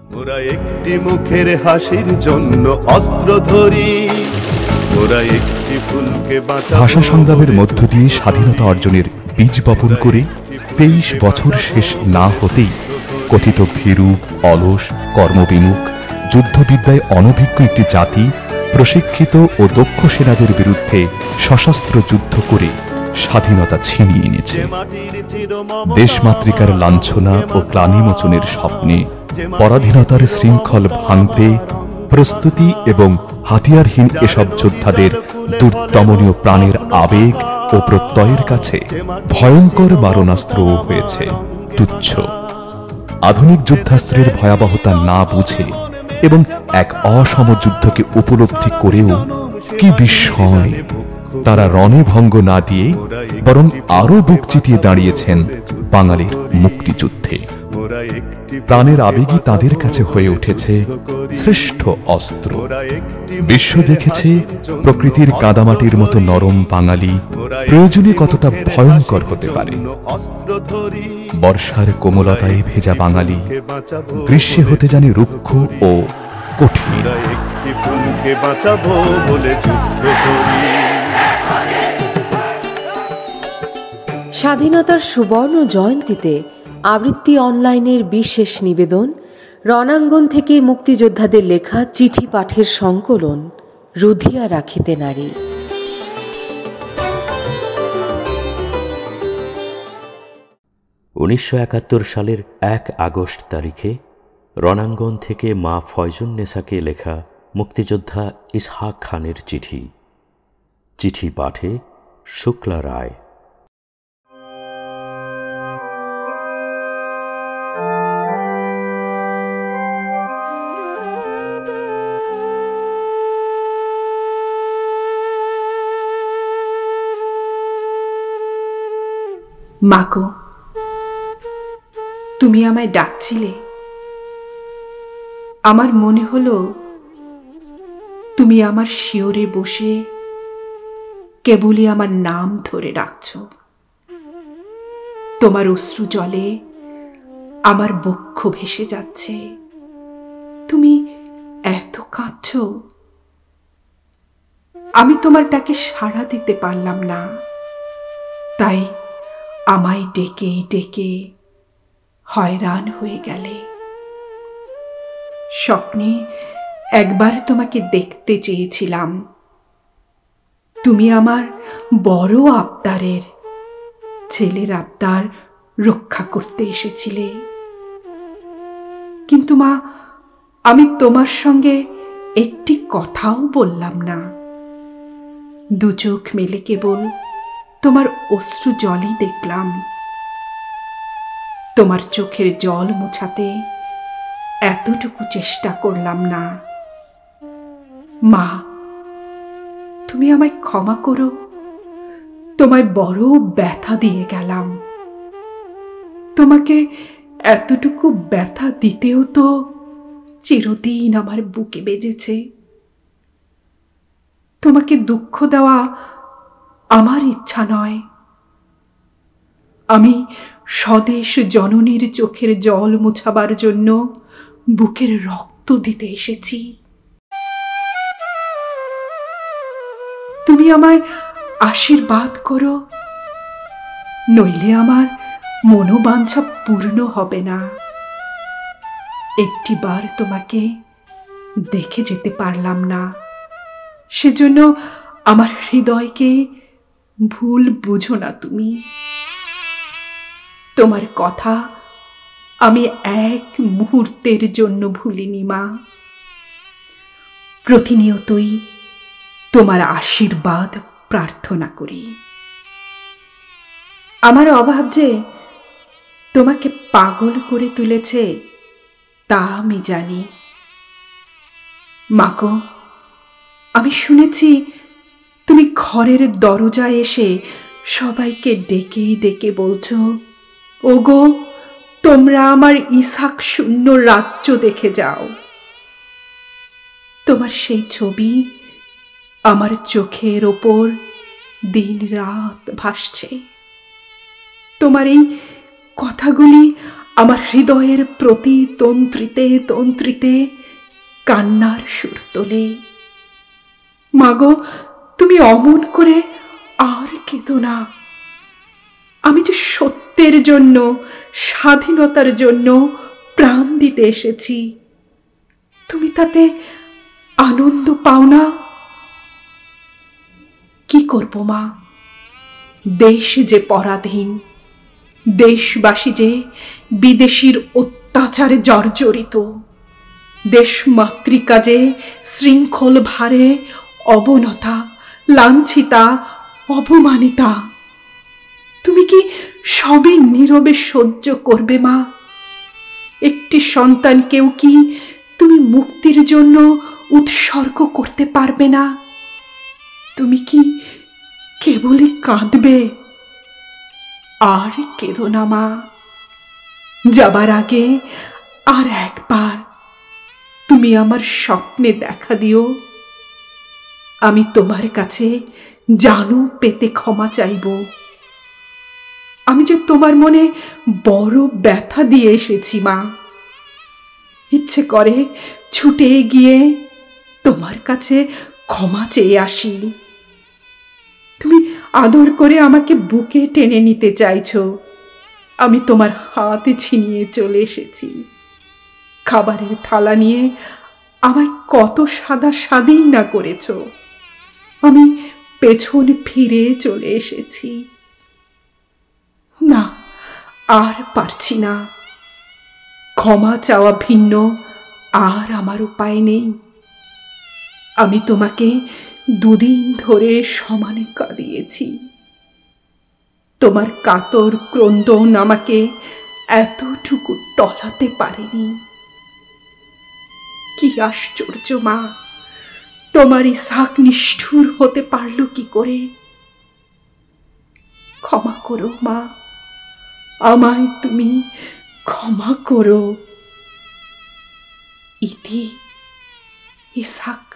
ওরা একটি মুখের হাসির জন্য অস্ত্র ধরি, ওরা একটি ফুলকে বাঁচাবো। ভাষা সংগ্রামের মধ্য দিয়ে স্বাধীনতা অর্জনের বীজ বপন করে 23 বছর শেষ না হতেই কথিত ভীরু, অলস, কর্মবিমুখ, যুদ্ধবিদ্যায় অনভিজ্ঞ একটি জাতি প্রশিক্ষিত ও দক্ষ সেনাদের বিরুদ্ধে সশস্ত্র যুদ্ধ করে স্বাধীনতা ছিনিয়ে এনেছে। দেশমাতৃকার লাঞ্ছনা ও গ্লানিমোচনের স্বপ্নে পরাধীনতার শৃঙ্খল ভাঙতে প্রস্তুতি এবং হাতিয়ারহীন এসব যোদ্ধাদের দুর্দমনীয় প্রাণের আবেগ ও প্রত্যয়ের কাছে ভয়ঙ্কর মারণাস্ত্র হয়েছে তুচ্ছ। আধুনিক যুদ্ধাস্ত্রের ভয়াবহতা না বুঝে এবং এক অসম যুদ্ধকে উপলব্ধি করেও কি বিস্ময়, তারা রণে ভঙ্গ না দিয়ে বরং আরো বুক চিতিয়ে দাঁড়িয়েছেন বাঙালির মুক্তিযুদ্ধে। প্রাণের আবেগই তাদের কাছে হয়ে উঠেছে শ্রেষ্ঠ অস্ত্র। বিশ্ব দেখেছে প্রকৃতির কাদামাটির মতো নরম বাঙালি প্রয়োজনে কতটা ভয়ঙ্কর হতে পারে। বর্ষার কোমলতায় ভেজা বাঙালি গ্রীষ্মে হতে জানে রুক্ষ ও কঠিন। স্বাধীনতার সুবর্ণ জয়ন্তীতে আবৃত্তি অনলাইনের বিশেষ নিবেদন, রণাঙ্গন থেকে মুক্তিযোদ্ধাদের লেখা চিঠি পাঠের সংকলন রুধিয়া রাখিতে নারী। 1971 সালের 1 আগস্ট তারিখে রণাঙ্গন থেকে মা ফয়জুন্নেসাকে লেখা মুক্তিযোদ্ধা ইসহাক খানের চিঠি। চিঠি পাঠে শুক্লা রায়। মাগো, তুমি আমায় ডাকছিলে। আমার মনে হলো তুমি আমার শিয়রে বসে কেবলই আমার নাম ধরে ডাকছ। তোমার অশ্রু জলে আমার বক্ষ ভেসে যাচ্ছে। তুমি এত কাঁদছ, আমি তোমার ডাকে সাড়া দিতে পারলাম না। তাই আমায় ডেকে ডেকে হয়রান হয়ে গেলে। স্বপ্নে একবার তোমাকে দেখতে চেয়েছিলাম। তুমি আমার বড় আবদারের ছেলের আবদার রক্ষা করতে এসেছিলে। কিন্তু মা, আমি তোমার সঙ্গে একটি কথাও বললাম না। দু চোখ মেলে কেবল তোমার অশ্রু জলই দেখলাম। তোমার চোখের জল মোছাতে এতটুকু চেষ্টা করলাম না। মা, তুমি আমায় ক্ষমা করো। তোমায় বড় ব্যথা দিয়ে গেলাম। তোমাকে এতটুকু ব্যথা দিতেও তো চিরদিন আমার বুকে বেজেছে। তোমাকে দুঃখ দেওয়া আমার ইচ্ছা নয়। আমি স্বদেশ জননীর চোখের জল মোছাবার জন্য বুকের রক্ত দিতে এসেছি। তুমি আমায় আশীর্বাদ করো, নইলে আমার মনোবাঞ্ছা পূর্ণ হবে না। একটিবার তোমাকে দেখে যেতে পারলাম না, সেজন্য আমার হৃদয়কে ভুল বুঝো না তুমি। তোমার কথা আমি এক মুহূর্তের জন্য ভুলিনি মা। প্রতিনিয়তই তোমার আশীর্বাদ প্রার্থনা করি। আমার অভাব যে তোমাকে পাগল করে তুলেছে তা আমি জানি। মাগো, আমি শুনেছি তুমি ঘরের দরজায় এসে সবাইকে ডেকে ডেকে বলছো, ওগো, তোমরা আমার ইসহাক শূন্য রাজ্য দেখে যাও। তোমার সেই ছবি আমার চোখের ওপর দিন রাত ভাসছে। তোমার এই কথাগুলি আমার হৃদয়ের প্রতি তন্ত্রিতে তন্ত্রিতে কান্নার সুর তোলে। মাগো, তুমি অমন করে আর কেঁদো না। আমি যে সত্যের জন্য, স্বাধীনতার জন্য প্রাণ দিতে এসেছি, তুমি তাতে আনন্দ পাও না? কি করব মা, দেশ যে পরাধীন, দেশবাসী যে বিদেশির অত্যাচারে জর্জরিত, দেশ মাতৃকা যে শৃঙ্খল ভারে অবনতা, লাঞ্ছিতা, অপমানিতা, তুমি কি সবই নীরবে সহ্য করবে মা? একটি সন্তানকেও কি তুমি মুক্তির জন্য উৎসর্গ করতে পারবে না? তুমি কি কেবলই কাঁদবে? আর কেঁদো না মা। যাবার আগে আর একবার তুমি আমার স্বপ্নে দেখা দিও। আমি তোমার কাছে জানু পেতে ক্ষমা চাইব। আমি যে তোমার মনে বড় ব্যথা দিয়ে এসেছি মা। ইচ্ছে করে ছুটে গিয়ে তোমার কাছে ক্ষমা চেয়ে আসি। তুমি আদর করে আমাকে বুকে টেনে নিতে চাইছো, আমি তোমার হাতে ছিনিয়ে চলে এসেছি। খাবারের থালা নিয়ে আমায় কত সাদা সাদিই না করেছ, আমি পেছন ফিরে চলে এসেছি। না, আর পারছি না। ক্ষমা চাওয়া ভিন্ন আর আমার উপায় নেই। আমি তোমাকে দুদিন ধরে সমানে কাঁদিয়েছি। তোমার কাতর ক্রন্দন আমাকে এতটুকু টলাতে পারেনি। কি আশ্চর্য মা, তোমার ইসহাক নিষ্ঠুর হতে পারল কি করে? ক্ষমা করো মা, আমায় তুমি ক্ষমা করো। ইতি, ইসহাক।